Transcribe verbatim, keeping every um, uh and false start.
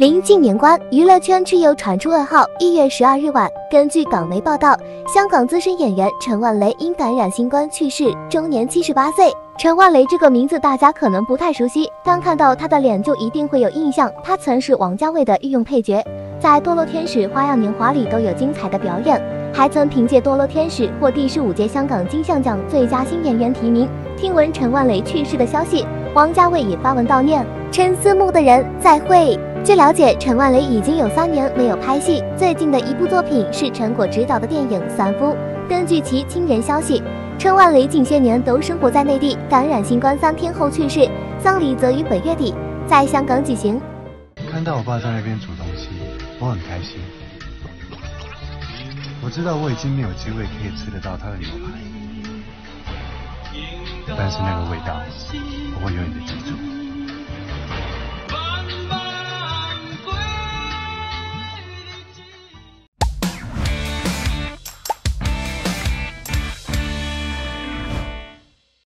临近年关，娱乐圈却又传出噩耗。一月十二日晚，根据港媒报道，香港资深演员陈万雷因感染新冠去世，终年七十八岁。陈万雷这个名字大家可能不太熟悉，但看到他的脸就一定会有印象。他曾是王家卫的御用配角，在《堕落天使》《花样年华》里都有精彩的表演，还曾凭借《堕落天使》获第十五届香港金像奖最佳新演员提名。听闻陈万雷去世的消息，王家卫也发文悼念，陈思慕的人再会。据了解，陈万雷已经有三年没有拍戏，最近的一部作品是陈果执导的电影《三夫》。根据其亲人消息，陈万雷近些年都生活在内地，感染新冠三天后去世，丧礼则于本月底在香港举行。 看到我爸在那边煮东西，我很开心。我知道我已经没有机会可以吃得到他的牛排，但是那个味道，我会永远的记住。